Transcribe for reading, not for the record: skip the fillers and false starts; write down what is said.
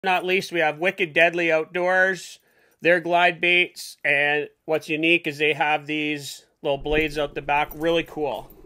Not least, we have Wicked Deadly Outdoors. Their glide baits, and what's unique is they have these little blades out the back. Really cool.